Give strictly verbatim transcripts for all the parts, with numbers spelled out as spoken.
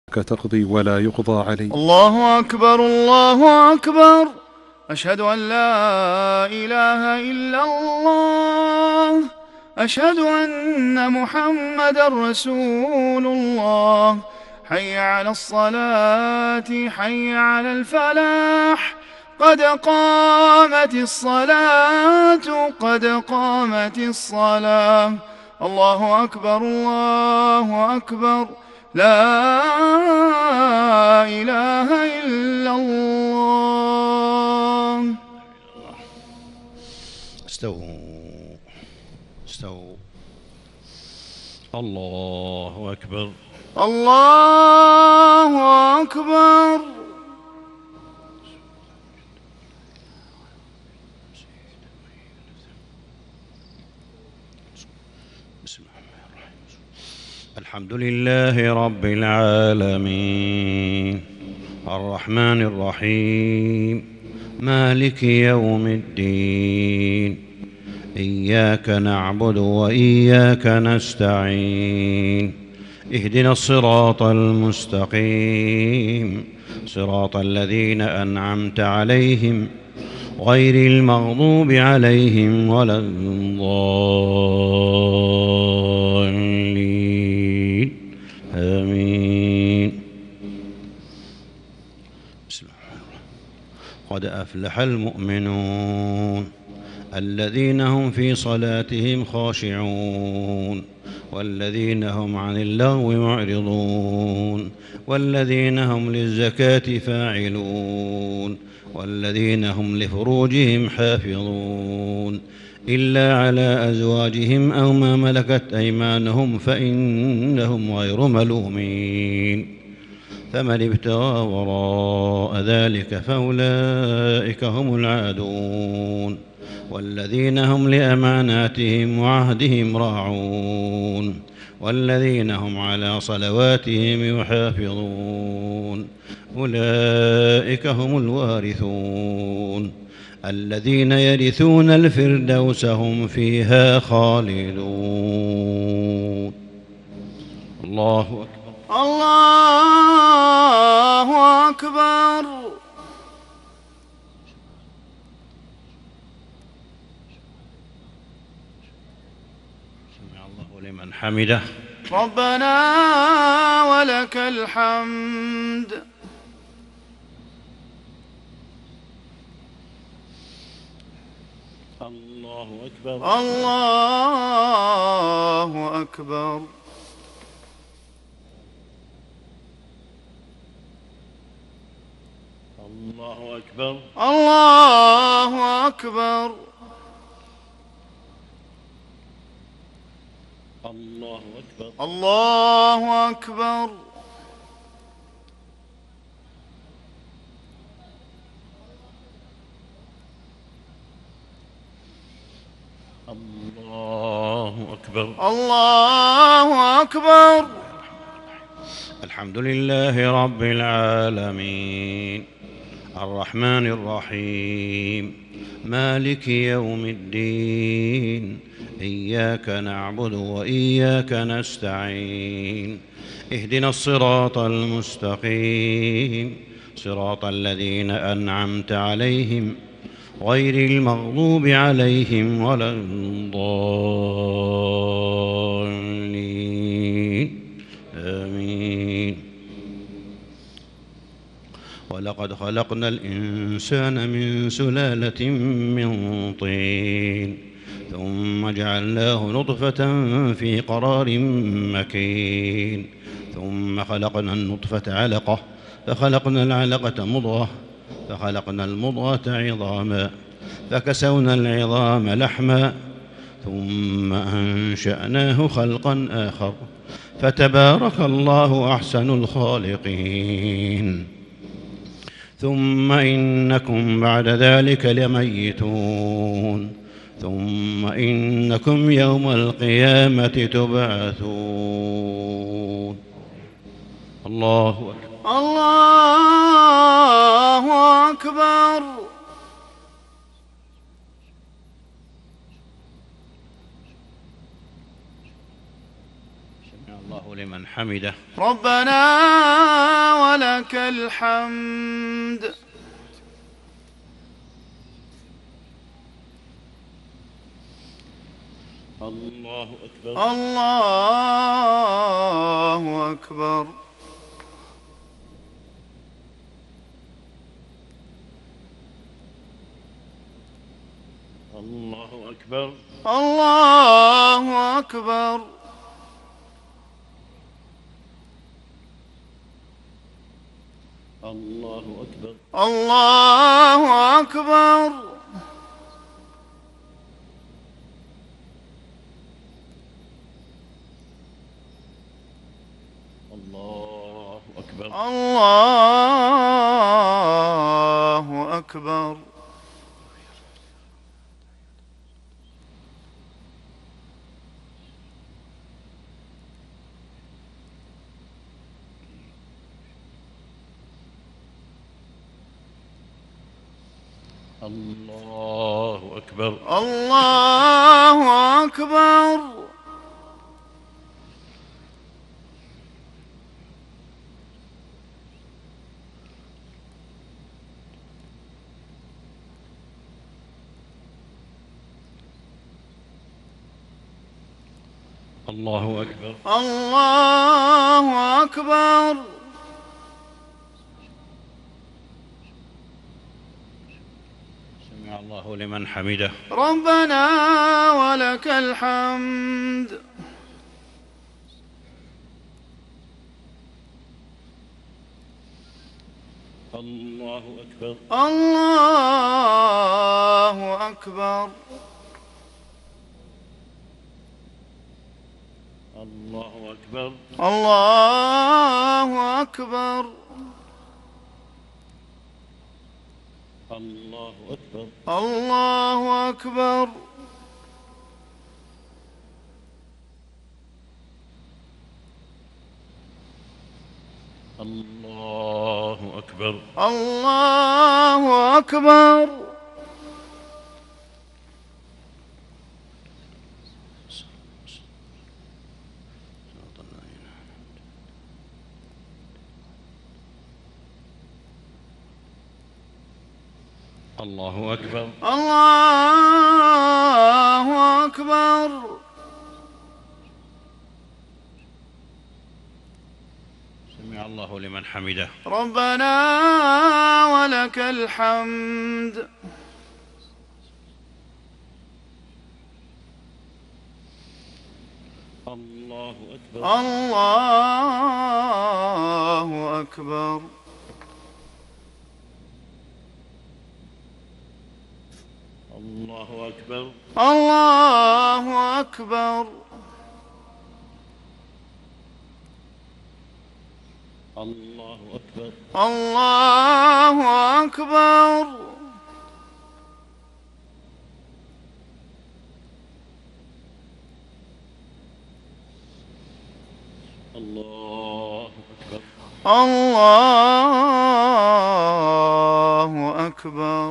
تقضي ولا يقضى عليك. الله أكبر الله أكبر، أشهد أن لا إله إلا الله، أشهد أن محمدًا رسول الله. حي على الصلاة حي على الفلاح، قد قامت الصلاة قد قامت الصلاة. الله أكبر الله أكبر، لا إله إلا الله. استووا استووا. الله أكبر الله أكبر. بسم الله الرحمن الرحيم. الحمد لله رب العالمين، الرحمن الرحيم، مالك يوم الدين، إياك نعبد وإياك نستعين، اهدنا الصراط المستقيم، صراط الذين أنعمت عليهم غير المغضوب عليهم ولا الضالين، آمين. بسم الله الرحمن الرحيم. قد أفلح المؤمنون الذين هم في صلاتهم خاشعون، والذين هم عن اللغو معرضون، والذين هم للزكاة فاعلون، والذين هم لفروجهم حافظون إلا على أزواجهم أو ما ملكت أيمانهم فإنهم غير ملومين. فمن ابتغى وراء ذلك فأولئك هم العادون، والذين هم لأماناتهم وعهدهم راعون، والذين هم على صلواتهم يحافظون، أولئك هم الوارثون الذين يرثون الفردوس هم فيها خالدون. الله أكبر الله أكبر. سمع الله لمن حمده. ربنا ولك الحمد. الله أكبر الله أكبر. الله أكبر الله أكبر. الله أكبر الله أكبر. الله أكبر الله أكبر. الحمد لله رب العالمين، الرحمن الرحيم، مالك يوم الدين، إياك نعبد وإياك نستعين، اهدنا الصراط المستقيم، صراط الذين أنعمت عليهم غير المغضوب عليهم ولا الضالين، آمين. ولقد خلقنا الإنسان من سلالة من طين، ثم جعلناه نطفة في قرار مكين، ثم خلقنا النطفة علقة، فخلقنا العلقة مضغة، فخلقنا المضغة عظاما، فكسونا العظام لحما، ثم أنشأناه خلقا آخر، فتبارك الله أحسن الخالقين. ثم إنكم بعد ذلك لميتون، ثم إنكم يوم القيامة تبعثون. الله أكبر الله أكبر. سمع الله لمن حمده. ربنا ولك الحمد. الله أكبر. الله أكبر. الله أكبر. الله أكبر. الله أكبر. الله أكبر. الله أكبر. الله أكبر. الله أكبر. الله أكبر. الله أكبر. الله أكبر. سمع الله لمن حمده. ربنا ولك الحمد. الله أكبر. الله أكبر. الله أكبر. الله أكبر. الله أكبر. الله أكبر. الله أكبر. الله أكبر. الله أكبر. الله أكبر. سمع الله لمن حمده. ربنا ولك الحمد. الله أكبر. الله أكبر. الله أكبر. الله أكبر. الله أكبر. الله أكبر. الله أكبر. الله أكبر.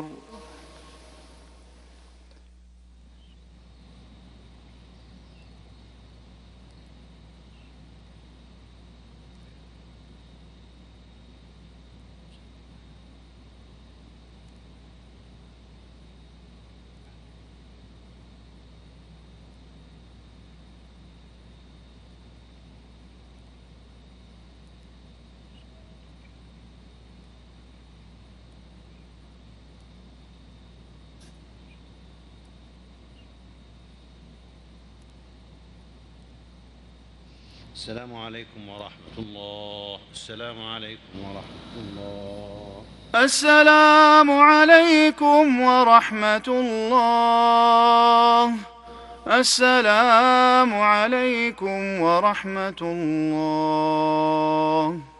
السلام عليكم ورحمة الله. السلام عليكم ورحمة الله. السلام عليكم ورحمة الله. السلام عليكم ورحمة الله.